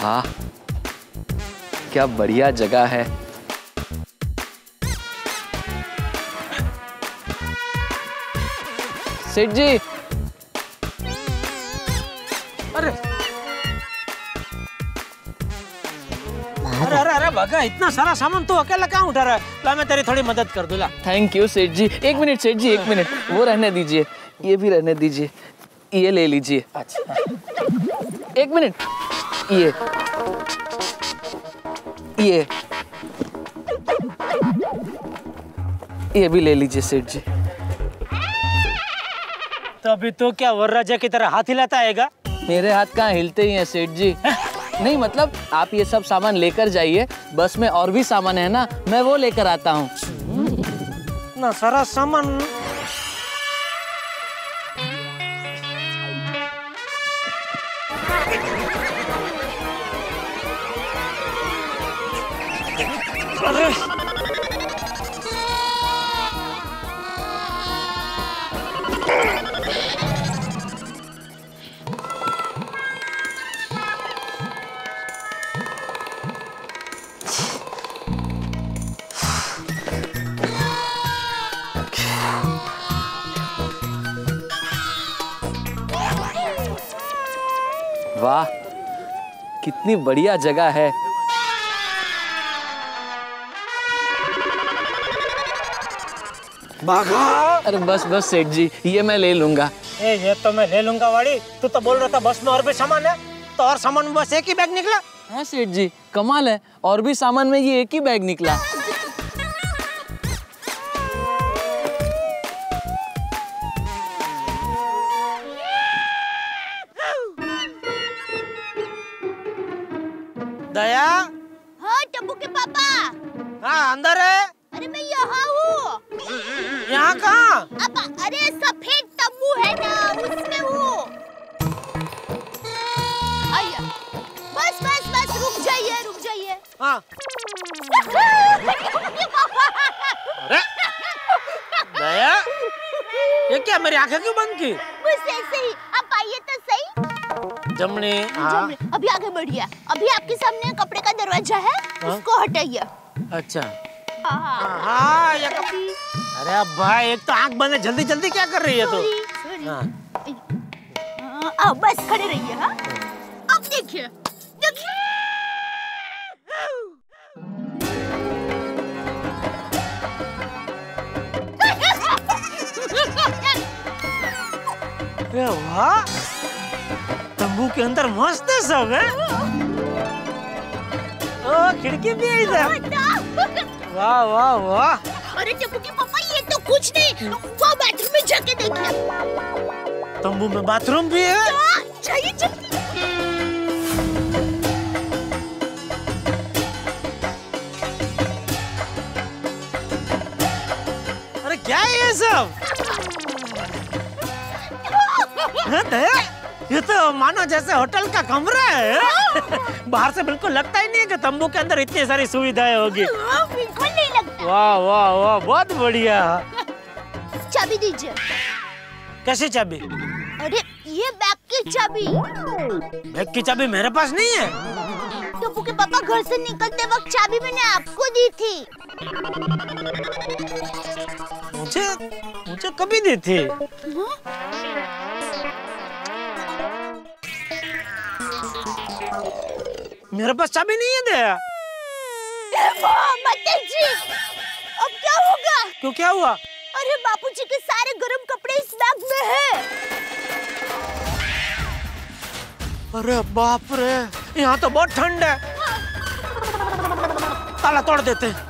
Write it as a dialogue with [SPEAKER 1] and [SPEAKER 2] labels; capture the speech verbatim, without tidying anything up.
[SPEAKER 1] वाह, क्या बढ़िया जगह है। सेठ जी।
[SPEAKER 2] अरे अरे अरे अरे भगा, इतना सारा सामान तू अकेला कहाँ उठा रहा है? ला मैं तेरी थोड़ी मदद कर दूँ। ला।
[SPEAKER 1] थैंक यू सेठ जी। एक मिनट सेठ जी, एक मिनट, वो रहने दीजिए, ये भी रहने दीजिए, ये ले लीजिए।
[SPEAKER 2] अच्छा
[SPEAKER 1] एक मिनट, ये ये ये भी ले लीजिए सेठ जी।
[SPEAKER 2] तो अभी तो क्या वरराजा की तरह हाथ हिलाता आएगा?
[SPEAKER 1] मेरे हाथ कहाँ हिलते ही हैं सेठ जी। नहीं मतलब आप ये सब सामान लेकर जाइए, बस में और भी सामान है ना, मैं वो लेकर आता हूँ।
[SPEAKER 2] ना सारा सामान। अरे
[SPEAKER 1] वाह, कितनी बढ़िया जगह है।
[SPEAKER 2] भागा।
[SPEAKER 1] अरे बस बस सेठ जी, ये मैं ले लूंगा।
[SPEAKER 2] ए, ये तो मैं ले लूंगा वाड़ी। तू तो बोल रहा था बस में और भी सामान है, तो और सामान में बस एक ही बैग निकला।
[SPEAKER 1] हाँ सेठ जी, कमाल है, और भी सामान में ये एक ही बैग निकला।
[SPEAKER 2] दया।
[SPEAKER 3] हाँ टप्पू के पापा।
[SPEAKER 2] हाँ अंदर है।
[SPEAKER 3] अरे मैं यहाँ हूँ।
[SPEAKER 2] यहाँ कहाँ?
[SPEAKER 3] अब अरे सफेद तम्बू है ना, उसमें हूँ। आइए। बस बस बस रुक जाइए रुक जाइए।
[SPEAKER 2] हाँ। अरे दया, ये क्या मेरी आंखें क्यों बंद की?
[SPEAKER 3] बस ऐसे ही, आप आइए तो सही।
[SPEAKER 2] जमनी। हाँ।
[SPEAKER 3] अभी आगे बढ़िए। अभी आपके सामने कपड़े का दरवाजा है,
[SPEAKER 2] हाँ? उसको
[SPEAKER 3] हटाइए।
[SPEAKER 2] अच्छा।
[SPEAKER 3] हाँ
[SPEAKER 2] हाँ ये कब? अरे अब भाई, एक तो आंख बंद है, जल्दी जल्दी क्या कर रही है तू? हाँ।
[SPEAKER 3] हाँ, बस खड़े रहिए। हाँ अब देखिए देखिए।
[SPEAKER 2] अरे वाह, तंबू के अंदर मस्त है सब है। ओ खिड़की भी है इधर। वाह वाह वाह।
[SPEAKER 3] अरे टप्पू के पापा, ये तो कुछ नहीं, वो बाथरूम में जाके देखिए।
[SPEAKER 2] तंबू में बाथरूम भी है?
[SPEAKER 3] चाहिए चाहिए।
[SPEAKER 2] अरे क्या है ये सब? ये तो मानो जैसे होटल का कमरा है। बाहर से बिल्कुल लगता ही नहीं है कि तंबू के अंदर इतनी सारी सुविधाएं होगी।
[SPEAKER 3] बिल्कुल नहीं लगता।
[SPEAKER 2] वाह वाह वाह, बहुत बढ़िया।
[SPEAKER 3] चाबी दीजिए।
[SPEAKER 2] कैसी चाबी?
[SPEAKER 3] अरे ये बैग की चाबी।
[SPEAKER 2] बैग की चाबी मेरे पास नहीं है।
[SPEAKER 3] टप्पू के पापा घर से निकलते वक्त चाबी मैंने आपको दी थी।
[SPEAKER 2] मुझे मुझे कभी दी थी? मेरे पास चाबी नहीं है दया।
[SPEAKER 3] जी, अब क्या होगा?
[SPEAKER 2] क्यों, क्या हुआ?
[SPEAKER 3] अरे बापूजी के सारे गर्म कपड़े इस बैग में हैं।
[SPEAKER 2] अरे बाप रे, यहाँ तो बहुत ठंड है। ताला तोड़ देते हैं।